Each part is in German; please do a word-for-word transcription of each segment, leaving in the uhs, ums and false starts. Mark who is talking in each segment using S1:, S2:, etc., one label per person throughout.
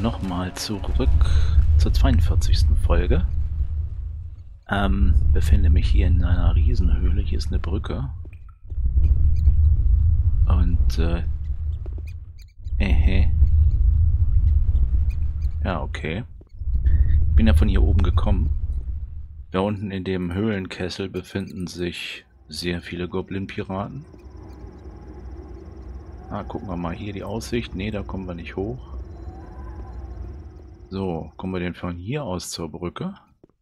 S1: nochmal zurück zur zweiundvierzigsten Folge. Ähm, befinde mich hier in einer Riesenhöhle. Hier ist eine Brücke. Und, äh... Ehe. Ja, okay. Ich bin ja von hier oben gekommen. Da unten in dem Höhlenkessel befinden sich sehr viele Goblin-Piraten. Ah, gucken wir mal hier die Aussicht. Ne, da kommen wir nicht hoch. So, kommen wir denn von hier aus zur Brücke?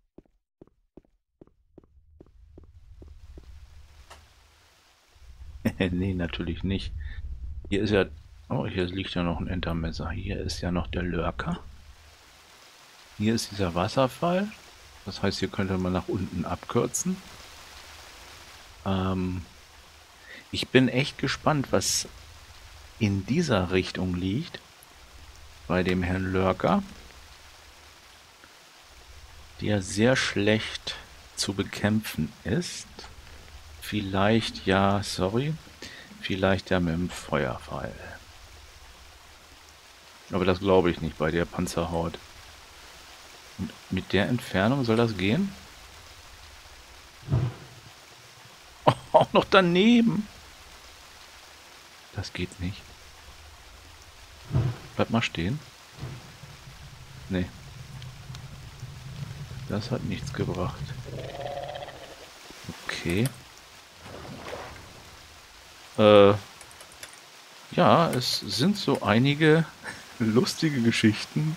S1: Nee, natürlich nicht. Hier ist ja... Oh, hier liegt ja noch ein Entermesser. Hier ist ja noch der Lurker. Hier ist dieser Wasserfall. Das heißt, hier könnte man nach unten abkürzen. Ähm, ich bin echt gespannt, was in dieser Richtung liegt. Bei dem Herrn Lurker. Der sehr schlecht zu bekämpfen ist. Vielleicht, ja, sorry. Vielleicht ja mit dem Feuerfall. Aber das glaube ich nicht bei der Panzerhaut. Und mit der Entfernung soll das gehen? Oh, auch noch daneben. Das geht nicht. Bleib mal stehen. Nee. Das hat nichts gebracht. Okay. Äh, ja, es sind so einige lustige Geschichten,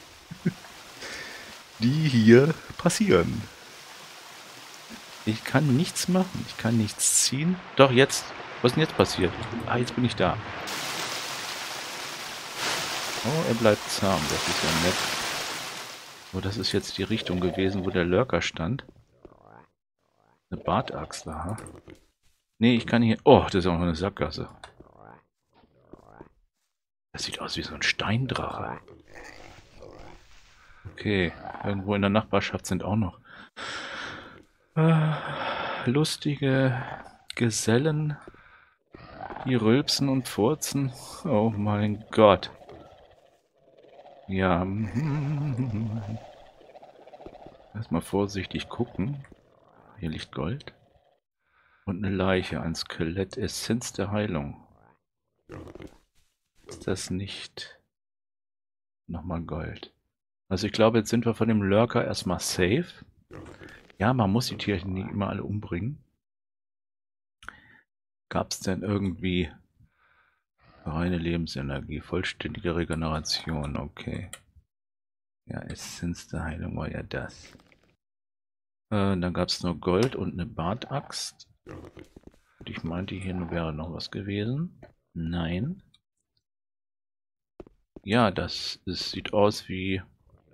S1: die hier passieren. Ich kann nichts machen. Ich kann nichts ziehen. Doch, jetzt. Was ist denn jetzt passiert? Ah, jetzt bin ich da. Oh, er bleibt zahm. Das ist ja nett. Oh, das ist jetzt die Richtung gewesen, wo der Lurker stand. Eine Bartaxt, aha. Nee, ich kann hier... Oh, das ist auch noch eine Sackgasse. Das sieht aus wie so ein Steindrache. Okay, irgendwo in der Nachbarschaft sind auch noch äh, lustige Gesellen, die rülpsen und furzen. Oh mein Gott. Ja. Erstmal vorsichtig gucken. Hier liegt Gold. Und eine Leiche, ein Skelett, Essenz der Heilung. Ist das nicht nochmal Gold? Also ich glaube, jetzt sind wir von dem Lurker erstmal safe. Ja, man muss die Tierchen nicht immer alle umbringen. Gab es denn irgendwie reine Lebensenergie, vollständige Regeneration? Okay. Ja, Essenz der Heilung war ja das. Äh, dann gab es nur Gold und eine Bartaxt. Und ich meinte, hier wäre noch was gewesen. Nein. Ja, das, das sieht aus wie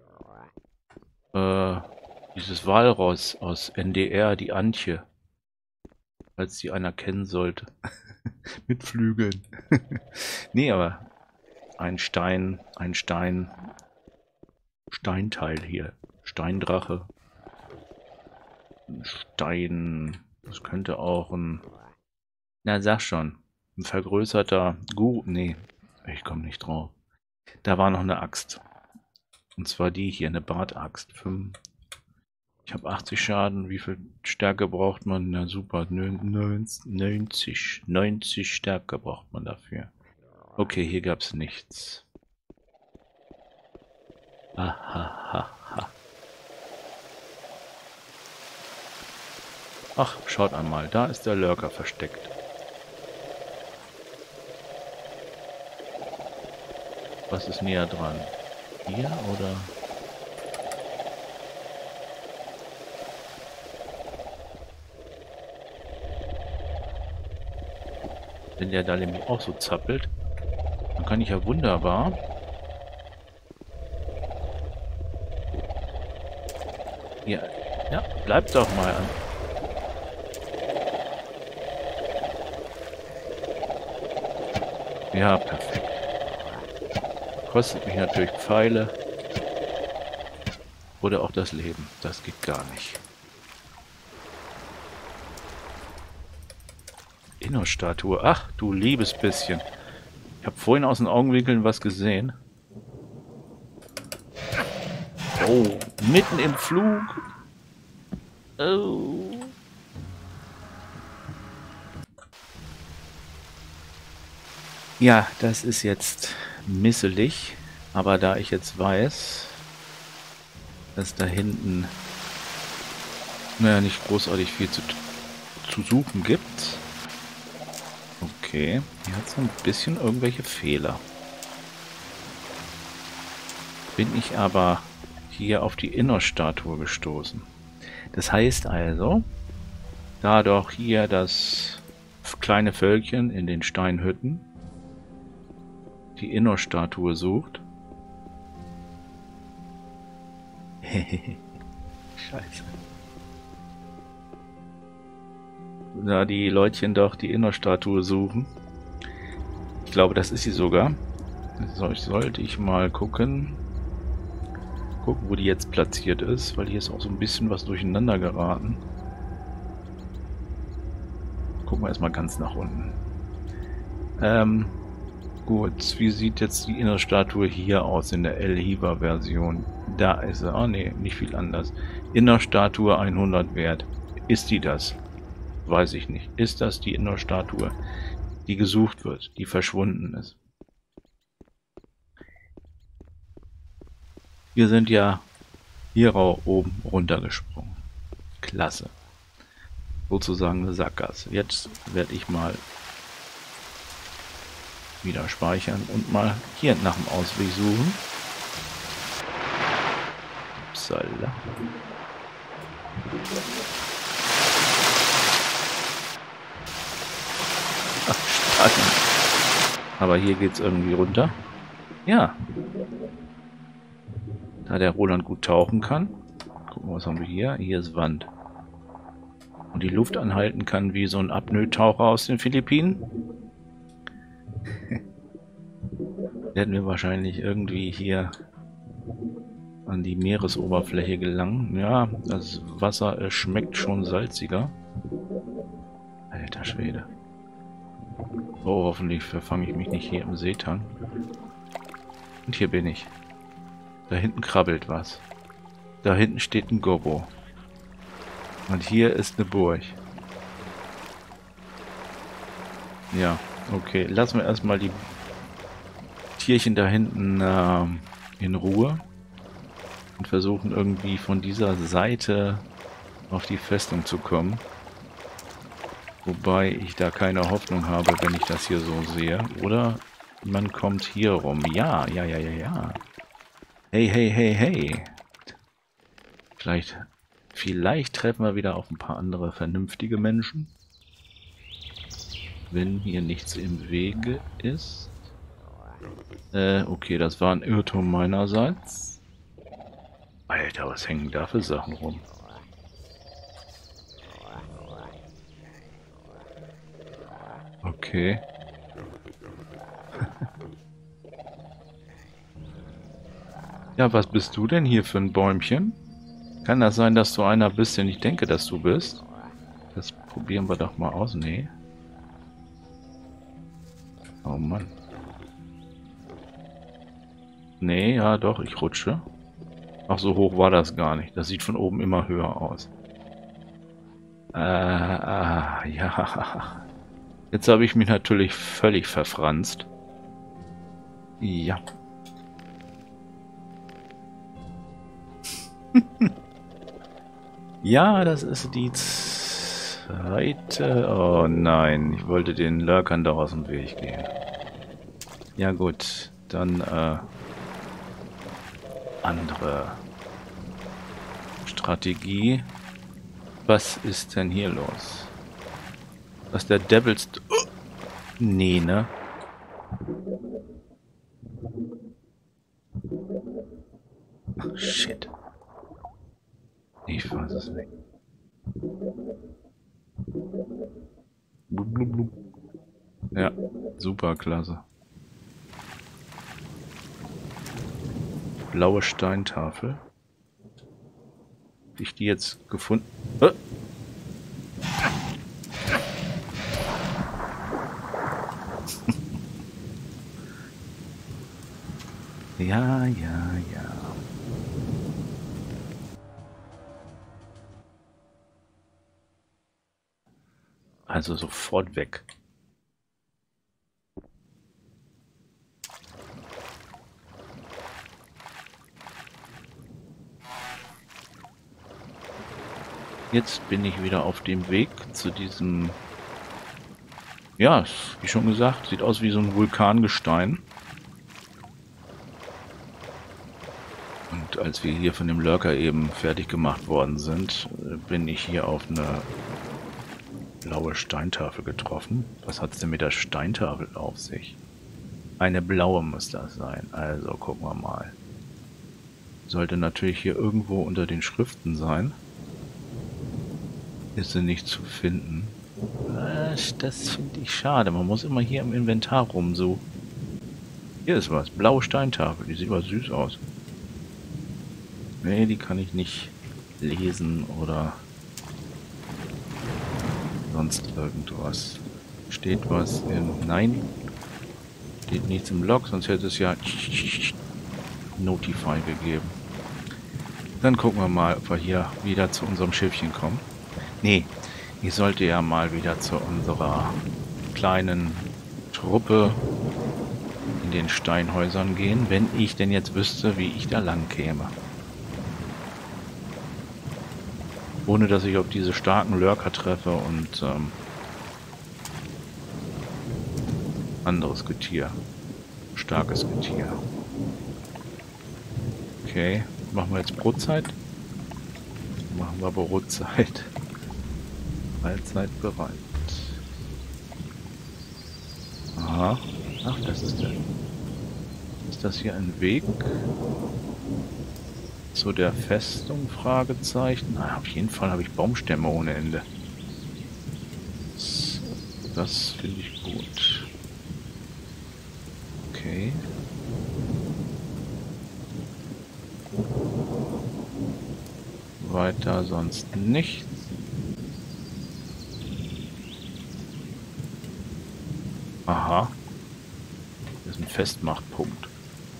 S1: äh, dieses Walross aus N D R, die Antje. Falls die einer kennen sollte. Mit Flügeln. Nee, aber ein Stein, ein Stein, Steinteil hier. Steindrache. Ein Stein. Das könnte auch ein... Na, sag schon. Ein vergrößerter Guru. Nee, ich komme nicht drauf. Da war noch eine Axt. Und zwar die hier, eine Bartaxt. Ich habe achtzig Schaden. Wie viel Stärke braucht man? Na super, neunzig. neunzig Stärke braucht man dafür. Okay, hier gab es nichts. Ahahaha. Ach, schaut einmal, da ist der Lurker versteckt. Was ist näher dran? Hier oder? Wenn der da nämlich auch so zappelt, dann kann ich ja wunderbar hier, ja, bleibt doch mal an. Ja, perfekt. Kostet mich natürlich Pfeile. Oder auch das Leben. Das geht gar nicht. Inno-Statue. Ach, du liebes bisschen. Ich habe vorhin aus den Augenwinkeln was gesehen. Oh, mitten im Flug. Oh. Ja, das ist jetzt misselig. Aber da ich jetzt weiß, dass da hinten naja, nicht großartig viel zu, zu suchen gibt. Okay, hier hat so ein bisschen irgendwelche Fehler. Bin ich aber hier auf die Innerstatue gestoßen. Das heißt also, da doch hier das kleine Völkchen in den Steinhütten die Innerstatue sucht. Scheiße. Da die Leutchen doch die Innerstatue suchen. Ich glaube, das ist sie sogar. So, sollte ich mal gucken. Gucken, wo die jetzt platziert ist, weil hier ist auch so ein bisschen was durcheinander geraten. Gucken wir erstmal ganz nach unten. Ähm, gut, wie sieht jetzt die Innerstatue hier aus in der El-Hiva-Version? Da ist sie. Ah, ne, nicht viel anders. Innerstatue hundert wert. Ist die das? Weiß ich nicht. Ist das die Innerstatue, die gesucht wird, die verschwunden ist? Wir sind ja hier oben runtergesprungen. Klasse. Sozusagen eine Sackgasse. Jetzt werde ich mal wieder speichern und mal hier nach dem Ausweg suchen. Upsala. Ach, aber hier geht es irgendwie runter. Ja. Da der Roland gut tauchen kann. Gucken wir, was haben wir hier? Hier ist Wand. Und die Luft anhalten kann wie so ein Apnoe-Taucher aus den Philippinen. Werden wir wahrscheinlich irgendwie hier an die Meeresoberfläche gelangen. Ja, das Wasser äh, schmeckt schon salziger. Alter Schwede. Oh, hoffentlich verfange ich mich nicht hier im Seetang. Und hier bin ich. Da hinten krabbelt was. Da hinten steht ein Gobbo. Und hier ist eine Burg. Ja, okay. Lassen wir erstmal die Tierchen da hinten äh, in Ruhe. Und versuchen irgendwie von dieser Seite auf die Festung zu kommen. Wobei ich da keine Hoffnung habe, wenn ich das hier so sehe. Oder man kommt hier rum. Ja, ja, ja, ja, ja. Hey, hey, hey, hey. Vielleicht, vielleicht treffen wir wieder auf ein paar andere vernünftige Menschen. Wenn hier nichts im Wege ist. Äh, okay, das war ein Irrtum meinerseits. Alter, was hängen da für Sachen rum? Okay. Ja, was bist du denn hier für ein Bäumchen? Kann das sein, dass du einer bist, den ich denke, dass du bist? Das probieren wir doch mal aus. Nee. Oh Mann. Nee, ja doch, ich rutsche. Ach, so hoch war das gar nicht. Das sieht von oben immer höher aus. Äh, ah, ja. Jetzt habe ich mich natürlich völlig verfranst. Ja. Ja, das ist die zweite... Oh nein, ich wollte den Lurkern da aus dem Weg gehen. Ja gut, dann äh, andere Strategie. Was ist denn hier los? Was der Devil's... Oh! Nee, ne? Ach, shit. Ich weiß es nicht. Blub, blub, blub. Ja, super klasse. Blaue Steintafel. Hab ich die jetzt gefunden? Äh! Ja, ja, ja. Also sofort weg. Jetzt bin ich wieder auf dem Weg zu diesem... Ja, wie schon gesagt, sieht aus wie so ein Vulkangestein. Und als wir hier von dem Lurker eben fertig gemacht worden sind, bin ich hier auf eine blaue Steintafel getroffen. Was hat es denn mit der Steintafel auf sich? Eine blaue muss das sein. Also gucken wir mal. Sollte natürlich hier irgendwo unter den Schriften sein. Ist sie nicht zu finden. Das finde ich schade. Man muss immer hier im Inventar rumsuchen. Hier ist was. Blaue Steintafel. Die sieht aber süß aus. Nee, die kann ich nicht lesen oder sonst irgendwas. Steht was in... Nein. Steht nichts im Log, sonst hätte es ja Notify gegeben. Dann gucken wir mal, ob wir hier wieder zu unserem Schiffchen kommen. Nee, ich sollte ja mal wieder zu unserer kleinen Truppe in den Steinhäusern gehen, wenn ich denn jetzt wüsste, wie ich da lang käme. Ohne dass ich auf diese starken Lurker treffe und ähm, anderes Getier. Starkes Getier. Okay, machen wir jetzt Brotzeit? Machen wir Brotzeit. Mahlzeit bereit. Aha. Ach, das ist der. Ist das hier ein Weg zu der Festung? Fragezeichen. Na, auf jeden Fall habe ich Baumstämme ohne Ende. Das, das finde ich gut. Okay. Weiter sonst nichts. Aha. Das ist ein Festmachtpunkt.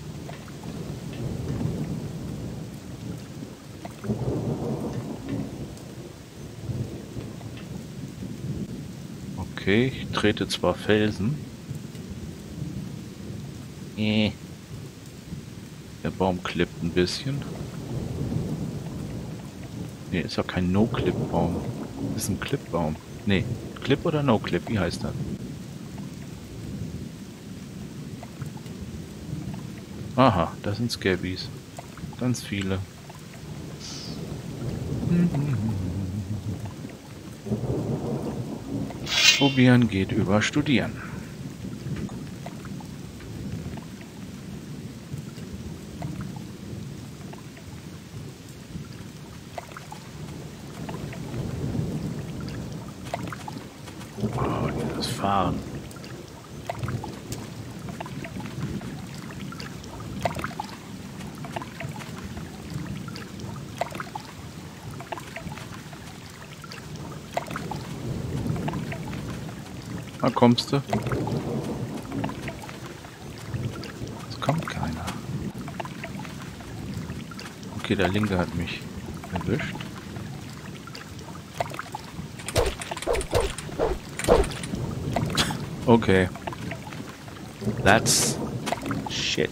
S1: Okay, ich trete zwar Felsen. Äh. Der Baum klippt ein bisschen. Ne, ist ja kein No-Clip-Baum. Ist ein Clip-Baum. Ne, Clip oder No-Clip, wie heißt das? Aha, das sind Scabbies. Ganz viele. Probieren geht über Studieren. Oh, dieses Fahren. Da kommst du. Es kommt keiner. Okay, der Linke hat mich erwischt. Okay. That's shit.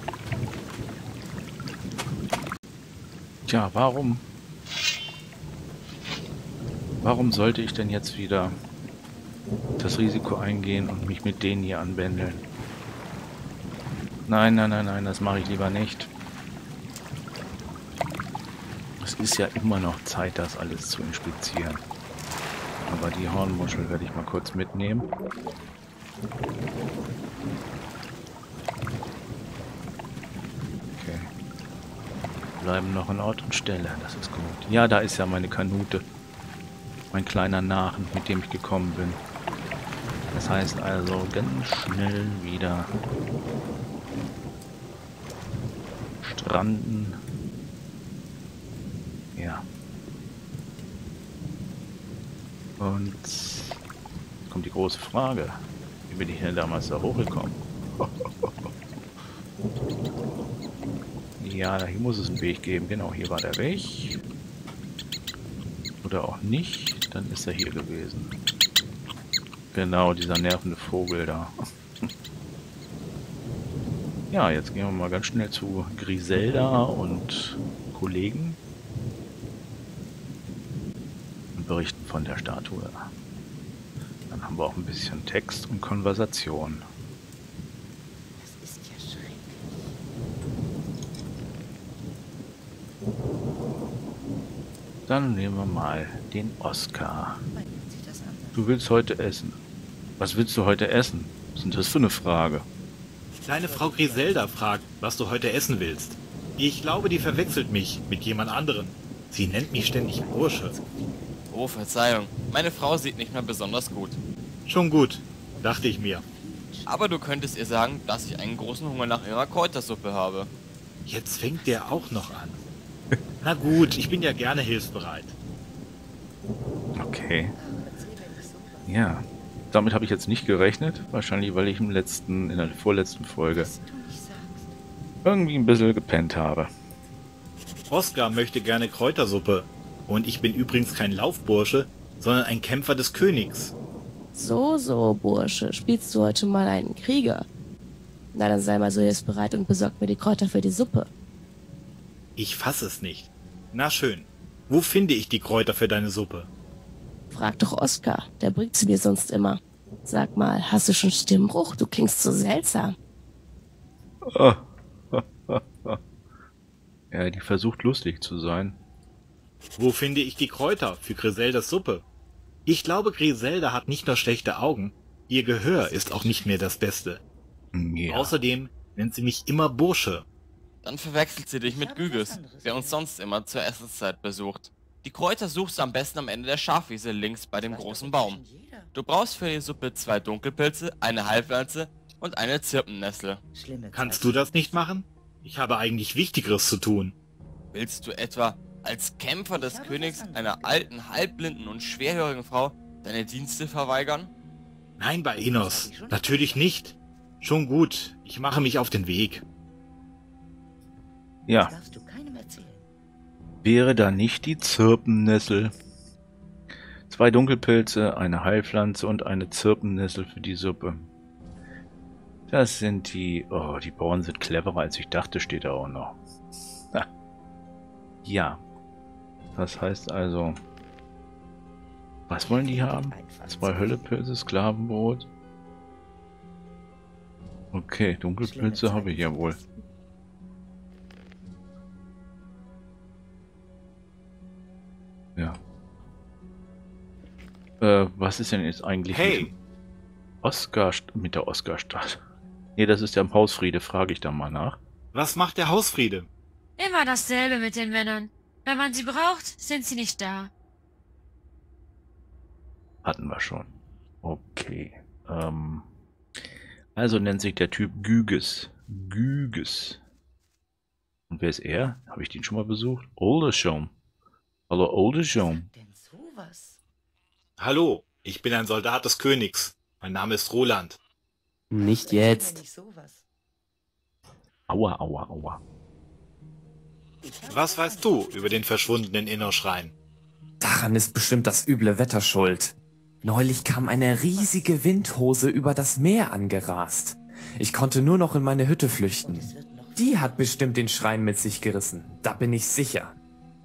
S1: Tja, warum? Warum sollte ich denn jetzt wieder das Risiko eingehen und mich mit denen hier anbändeln? Nein, nein, nein, nein, das mache ich lieber nicht. Es ist ja immer noch Zeit, das alles zu inspizieren. Aber die Hornmuschel werde ich mal kurz mitnehmen. Okay. Bleiben noch an Ort und Stelle, das ist gut. Ja, da ist ja meine Kanute. Mein kleiner Nachen, mit dem ich gekommen bin. Das heißt also ganz schnell wieder stranden. Ja. Und jetzt kommt die große Frage. Wie bin ich denn damals da hochgekommen? Ja, hier muss es einen Weg geben. Genau, hier war der Weg. Oder auch nicht. Dann ist er hier gewesen. Genau, dieser nervende Vogel da. Ja, jetzt gehen wir mal ganz schnell zu Griselda und Kollegen und berichten von der Statue. Dann haben wir auch ein bisschen Text und Konversation.
S2: Das ist ja schrecklich.
S1: Dann nehmen wir mal den Oskar.
S2: Meint man sich das anders?
S1: Du willst heute essen. Was willst du heute essen? Was ist denn das für eine Frage?
S3: Kleine Frau Griselda fragt, was du heute essen willst. Ich glaube, die verwechselt mich mit jemand anderem. Sie nennt mich ständig Bursche.
S4: Oh, Verzeihung. Meine Frau sieht nicht mehr besonders gut.
S3: Schon gut, dachte ich mir.
S4: Aber du könntest ihr sagen, dass ich einen großen Hunger nach ihrer Kräutersuppe habe.
S3: Jetzt fängt der auch noch an. Na gut, ich bin ja gerne hilfsbereit.
S1: Okay.
S2: Ach, erzähl mir nicht sowas.
S1: Ja. Damit habe ich jetzt nicht gerechnet. Wahrscheinlich, weil ich im letzten, in der vorletzten Folge
S2: Was du nicht sagst.
S1: irgendwie ein bisschen gepennt habe.
S3: Oskar möchte gerne Kräutersuppe. Und ich bin übrigens kein Laufbursche, sondern ein Kämpfer des Königs.
S5: So, so, Bursche, spielst du heute mal einen Krieger? Na, dann sei mal so hilfsbereit und besorg mir die Kräuter für die Suppe.
S3: Ich fass es nicht. Na schön. Wo finde ich die Kräuter für deine Suppe?
S5: Frag doch Oskar, der bringt sie mir sonst immer. Sag mal, hast du schon Stimmbruch? Du klingst so seltsam.
S1: Ja, die versucht lustig zu sein.
S3: Wo finde ich die Kräuter für Griseldas Suppe? Ich glaube, Griselda hat nicht nur schlechte Augen, ihr Gehör ist auch nicht mehr das Beste.
S1: Ja.
S3: Außerdem nennt sie mich immer Bursche.
S4: Dann verwechselt sie dich mit Güges, der uns sonst immer zur Essenszeit besucht. Die Kräuter suchst du am besten am Ende der Schafwiese links bei dem großen Baum. Du brauchst für die Suppe zwei Dunkelpilze, eine Halbpflanze und eine Zirpennessel.
S2: Schlimme
S3: Kannst du das nicht machen? Ich habe eigentlich Wichtigeres zu tun.
S4: Willst du etwa als Kämpfer des Königs einer alten, halbblinden und schwerhörigen Frau deine Dienste verweigern?
S3: Nein, bei Enos. Natürlich nicht. Schon gut, ich mache mich auf den Weg.
S1: Ja,
S2: Das darfst du keinem erzählen.
S1: wäre da nicht die Zirpennessel? Zwei Dunkelpilze, eine Heilpflanze und eine Zirpennessel für die Suppe. Das sind die... Oh, die Bauern sind cleverer als ich dachte, steht da auch noch. Ha. Ja. Das heißt also... Was wollen die haben? Zwei Höllepilze, Sklavenbrot. Okay, Dunkelpilze habe ich ja wohl. Ja. Äh, was ist denn jetzt eigentlich mit
S3: Hey,
S1: dem Oskar, mit der Oscarstadt? Nee, das ist ja im Hausfriede, frage ich da mal nach.
S3: was macht der Hausfriede?
S6: Immer dasselbe mit den Männern. Wenn man sie braucht, sind sie nicht da.
S1: Hatten wir schon. Okay. Ähm, also nennt sich der Typ Güges. Güges. Und wer ist er? Habe ich den schon mal besucht? Oldersham. Hallo Oldersham.
S2: Denn sowas.
S3: Hallo, ich bin ein Soldat des Königs. Mein Name ist Roland.
S7: Nicht
S2: Erzähl mir
S7: jetzt.
S2: nicht sowas.
S1: Aua, aua, aua.
S3: Was weißt du über den verschwundenen Innerschrein?
S7: Daran ist bestimmt das üble Wetter schuld. Neulich kam eine riesige Windhose über das Meer angerast. Ich konnte nur noch in meine Hütte flüchten.
S2: Es wird noch
S7: Die hat bestimmt den Schrein mit sich gerissen. Da bin ich sicher.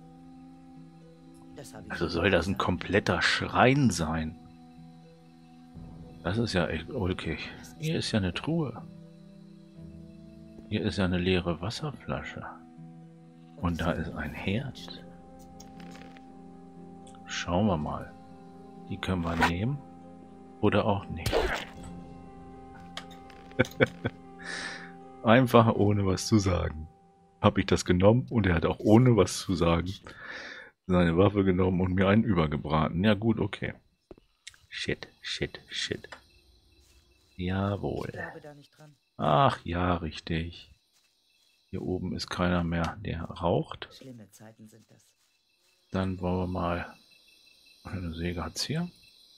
S2: Das hab ich
S1: Also
S2: schon
S1: soll das ein
S2: gesagt.
S1: kompletter Schrein sein? Das ist ja echt ulkig. Hier ist ja eine Truhe. Hier ist ja eine leere Wasserflasche. Und da ist ein Herd. Schauen wir mal. Die können wir nehmen. Oder auch nicht. Einfach ohne was zu sagen. Habe ich das genommen und er hat auch ohne was zu sagen seine Waffe genommen und mir einen übergebraten. Ja gut, okay. Shit, shit, shit. Jawohl.
S2: Ich glaube da nicht dran.
S1: Ach ja, richtig. Hier oben ist keiner mehr, der raucht.
S2: Schlimme Zeiten sind das.
S1: Dann wollen wir mal... Eine Säge hat's hier.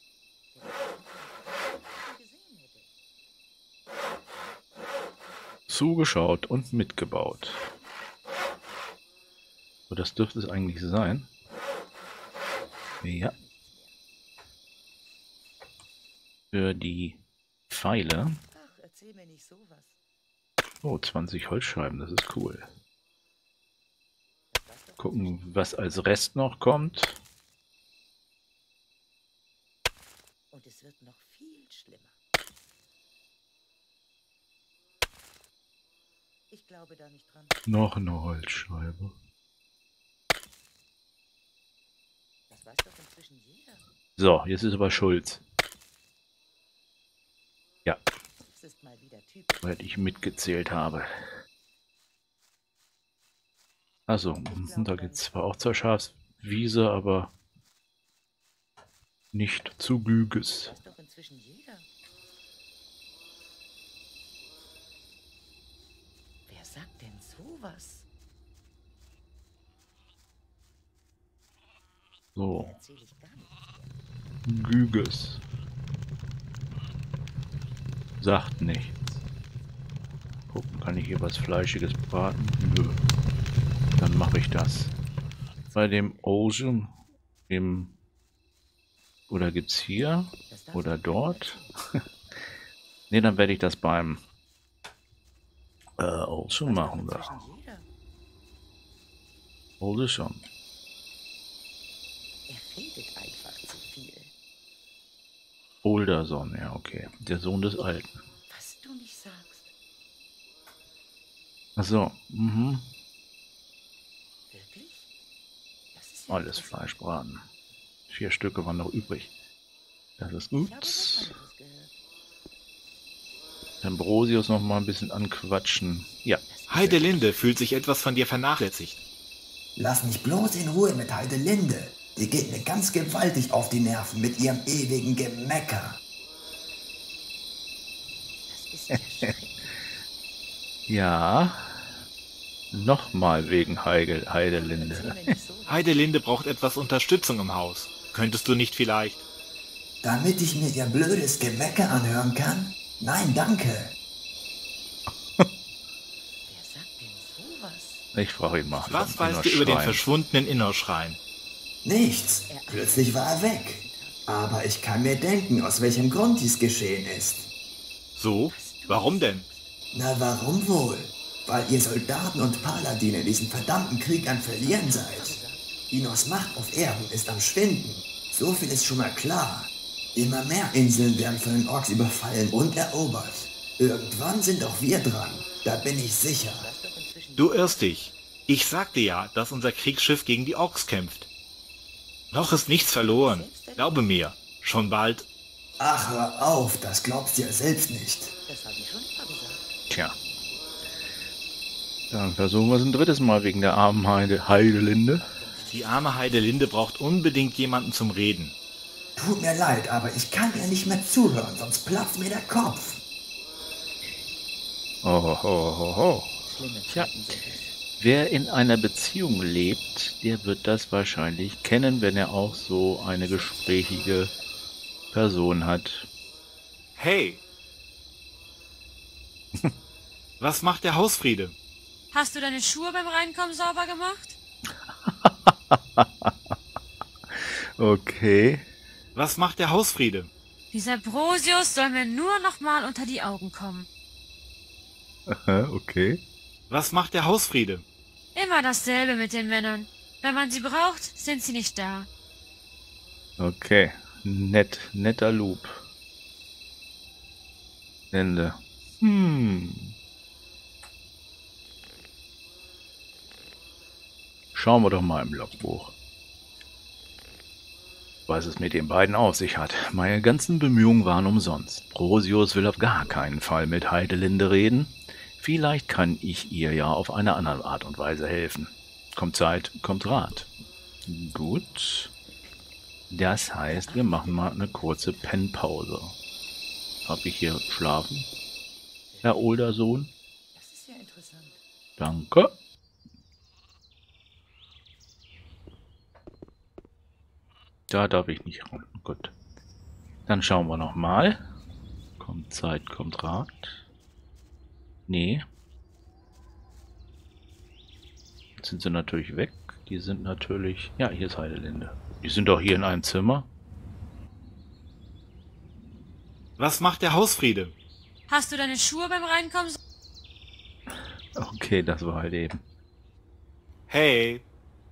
S1: Zugeschaut und mitgebaut. So, das dürfte es eigentlich sein. Ja. für die Pfeile.
S2: Ach, erzähl mir nicht sowas.
S1: Oh, zwanzig Holzscheiben, das ist cool. Gucken, was als Rest noch kommt.
S2: Und es wird noch viel schlimmer. Ich glaube da nicht dran.
S1: Noch eine Holzscheibe.
S2: Das weiß doch inzwischen jeder.
S1: So, jetzt ist aber Schulz. Ja,
S2: Das ist mal wieder typisch.
S1: weil ich mitgezählt habe. Also, da geht es zwar auch zur Schafswiese, aber nicht zu Güges.
S2: Das weiß doch inzwischen jeder. Wer sagt denn sowas?
S1: So,
S2: Erzähl ich gar nicht.
S1: Güges. Sagt nichts. Gucken, kann ich hier was Fleischiges braten? Nö. Dann mache ich das. Bei dem Ocean, im oder gibt's hier
S2: Das darfst
S1: oder
S2: du
S1: dort? Ne, dann werde ich das beim äh, Ocean machen da.
S2: inzwischen jeder.
S1: Ocean.
S2: Er redet einfach zu viel.
S1: Olderson, ja okay. Der Sohn des Alten.
S2: Was du nicht sagst.
S1: Ach so, mhm.
S2: Wirklich? Das ist ja
S1: Alles
S2: interessant.
S1: Fleisch braten. Vier Stücke waren noch übrig. Das ist
S2: Ich habe
S1: gut.
S2: was anderes gehört.
S1: Ambrosius noch mal ein bisschen anquatschen. Ja,
S3: Heidelinde fühlt sich etwas von dir vernachlässigt.
S8: Lass mich bloß in Ruhe mit Heidelinde. Die geht mir ganz gewaltig auf die Nerven mit ihrem ewigen Gemecker.
S2: Das ist ja schrecklich.
S1: ja. Nochmal wegen Heigel,
S2: Erzähl
S1: Heidelinde.
S2: mir nicht sowas.
S3: Heidelinde braucht etwas Unterstützung im Haus. Könntest du nicht vielleicht...
S8: Damit ich mir ihr blödes Gemecker anhören kann? Nein, danke.
S2: Wer sagt denn sowas?
S1: Ich frage ihn mal.
S3: Was
S1: Inner
S3: weißt du über den
S1: Schrein.
S3: verschwundenen Innerschrein?
S8: Nichts. Plötzlich war er weg. Aber ich kann mir denken, aus welchem Grund dies geschehen ist.
S3: So? Warum denn?
S8: Na, warum wohl? Weil ihr Soldaten und Paladine diesen verdammten Krieg am Verlieren seid. Inos Macht auf Erden ist am Schwinden. So viel ist schon mal klar. Immer mehr Inseln werden von den Orks überfallen und erobert. Irgendwann sind auch wir dran. Da bin ich sicher.
S2: Das doch inzwischen
S3: Du irrst dich. Ich sagte ja, dass unser Kriegsschiff gegen die Orks kämpft. Noch ist nichts verloren. Glaube mir. Schon bald.
S8: Ach, hör auf, das glaubst du ja selbst nicht.
S2: Das habe ich schon immer gesagt.
S1: Tja. Dann versuchen wir es ein drittes Mal wegen der armen Heide, Heidelinde.
S3: Die arme Heidelinde braucht unbedingt jemanden zum Reden.
S8: Tut mir leid, aber ich kann ihr nicht mehr zuhören, sonst platzt mir der Kopf.
S1: Oh, ho, ho, ho.
S2: Schlimme
S1: Tja.
S2: Zeiten sind es.
S1: Wer in einer Beziehung lebt, der wird das wahrscheinlich kennen, wenn er auch so eine gesprächige Person hat.
S3: Hey! Was macht der Hausfriede?
S6: Hast du deine Schuhe beim Reinkommen sauber gemacht?
S1: Okay.
S3: Was macht der Hausfriede?
S6: Dieser Brosius soll mir nur noch mal unter die Augen kommen.
S1: Okay.
S3: Was macht der Hausfriede?
S6: Immer dasselbe mit den Männern. Wenn man sie braucht, sind sie nicht da.
S1: Okay. Nett. Netter Loop. Ende. Hm. Schauen wir doch mal im Logbuch, was es mit den beiden auf sich hat. Meine ganzen Bemühungen waren umsonst. Brosius will auf gar keinen Fall mit Heidelinde reden. Vielleicht kann ich ihr ja auf eine andere Art und Weise helfen. Kommt Zeit, kommt Rat. Gut. Das heißt, wir machen mal eine kurze Pennpause. Hab ich hier schlafen? Herr Oldersohn?
S2: Das ist ja interessant.
S1: Danke. Da darf ich nicht ran. Gut. Dann schauen wir noch mal. Kommt Zeit, kommt Rat. Nee. Jetzt sind sie natürlich weg. Die sind natürlich... Ja, hier ist Heidelinde. Die sind doch hier in einem Zimmer.
S3: Was macht der Hausfriede?
S6: Hast du deine Schuhe beim Reinkommen?
S1: Okay, das war halt eben.
S3: Hey,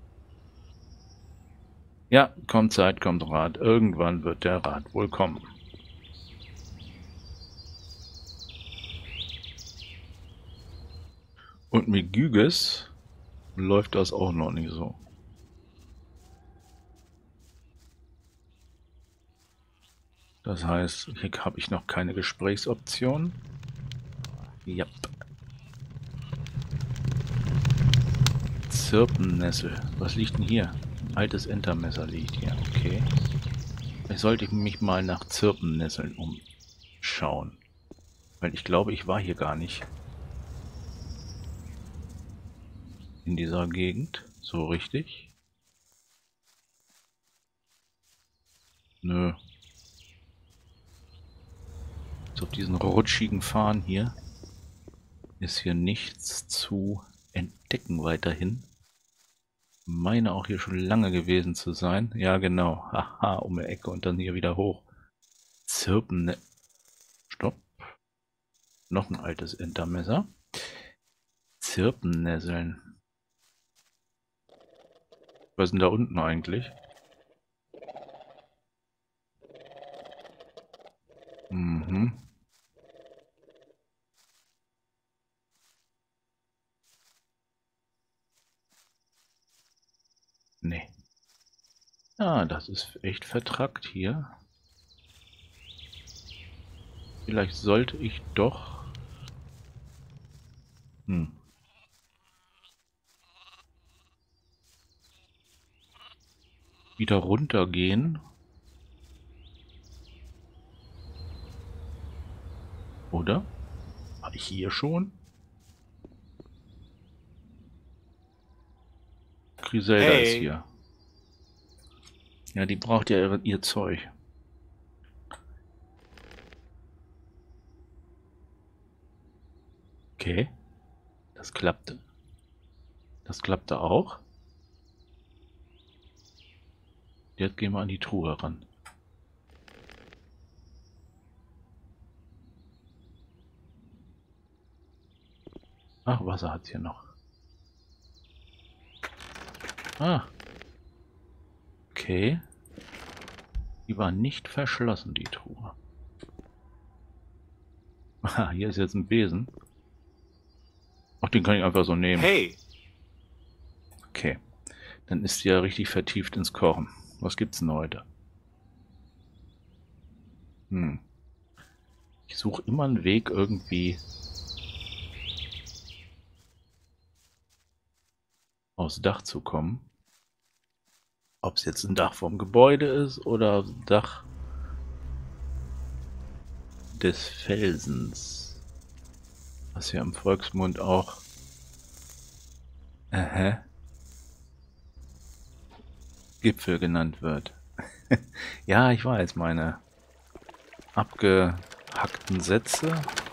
S1: Ja, kommt Zeit, kommt Rat. Irgendwann wird der Rat wohl kommen. Und mit Gyges läuft das auch noch nicht so. Das heißt, hier habe ich noch keine Gesprächsoption. Ja. Zirpennessel. Was liegt denn hier? Altes Entermesser liegt hier. Okay. Ich sollte mich mal nach Zirpennesseln umschauen. Weil ich glaube, ich war hier gar nicht. In dieser Gegend. So richtig. Nö. So, auf diesen rutschigen Pfaden hier ist hier nichts zu entdecken weiterhin. Meine auch hier schon lange gewesen zu sein. Ja, genau. Haha, um die Ecke und dann hier wieder hoch. Zirpen. Stopp. Noch ein altes Entermesser. Zirpennesseln. Was ist denn da unten eigentlich? Mhm. Nee. Ah, das ist echt vertrackt hier. Vielleicht sollte ich doch... Hm. Wieder runtergehen. Oder? War ich hier schon? Griselda
S3: Hey.
S1: ist hier. Ja, die braucht ja ihre, ihr Zeug. Okay. Das klappte. Das klappte auch. Jetzt gehen wir an die Truhe ran. Ach, Wasser hat's hier noch. Ah. Okay. Die war nicht verschlossen, die Truhe. Ah, hier ist jetzt ein Besen. Ach, den kann ich einfach so nehmen.
S3: hey,
S1: Okay. Dann ist sie ja richtig vertieft ins Kochen. Was gibt's denn heute? Hm. Ich suche immer einen Weg irgendwie aufs Dach zu kommen. Ob es jetzt ein Dach vom Gebäude ist oder ein Dach des Felsens. Was ja im Volksmund auch Aha. Gipfel genannt wird. Ja, ich weiß, meine abgehackten Sätze.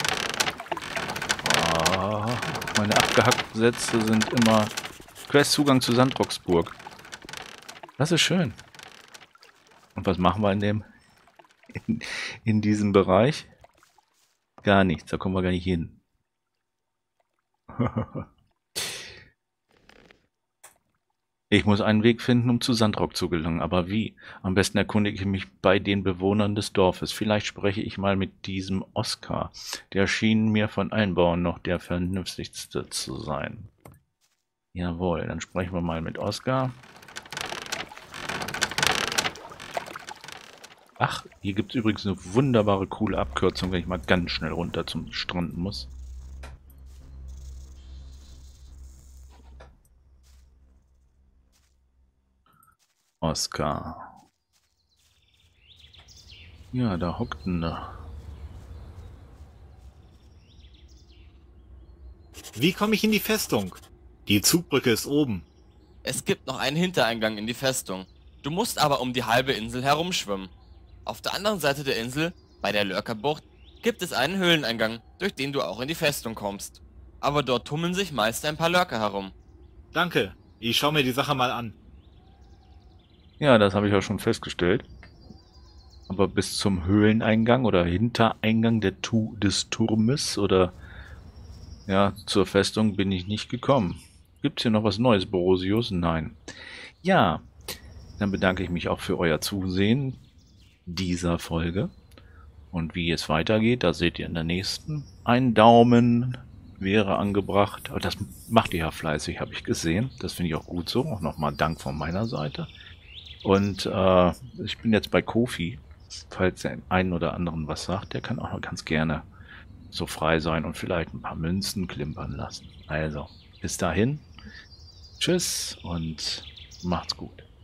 S1: Oh, meine abgehackten Sätze sind immer Questzugang zu Sandrocksburg. Das ist schön. Und was machen wir in dem in, in diesem Bereich? Gar nichts, da kommen wir gar nicht hin. Ich muss einen Weg finden, um zu Sandrock zu gelangen. Aber wie? Am besten erkundige ich mich bei den Bewohnern des Dorfes. Vielleicht spreche ich mal mit diesem Oskar. Der schien mir von allen Bauern noch der vernünftigste zu sein. Jawohl, dann sprechen wir mal mit Oskar. Ach, hier gibt es übrigens eine wunderbare, coole Abkürzung, wenn ich mal ganz schnell runter zum Strand muss. Oskar. Ja, da hockt ein da.
S3: wie komme ich in die Festung? Die Zugbrücke ist oben.
S4: Es gibt noch einen Hintereingang in die Festung. Du musst aber um die halbe Insel herumschwimmen. Auf der anderen Seite der Insel, bei der Lurkerbucht, gibt es einen Höhleneingang, durch den du auch in die Festung kommst. Aber dort tummeln sich meist ein paar Lurker herum.
S3: Danke, ich schaue mir die Sache mal an.
S1: Ja, das habe ich auch schon festgestellt. Aber bis zum Höhleneingang oder Hintereingang der tu des Turmes oder ja, zur Festung bin ich nicht gekommen. Gibt es hier noch was Neues, Borosius? Nein. Ja, dann bedanke ich mich auch für euer Zusehen dieser Folge. Und wie es weitergeht, da seht ihr in der nächsten. Ein Daumen wäre angebracht. Aber das macht ihr ja fleißig, habe ich gesehen. Das finde ich auch gut so. Auch nochmal Dank von meiner Seite. Und äh, ich bin jetzt bei Kofi. Falls der einen oder anderen was sagt, der kann auch noch ganz gerne so frei sein und vielleicht ein paar Münzen klimpern lassen. Also, bis dahin. Tschüss und macht's gut.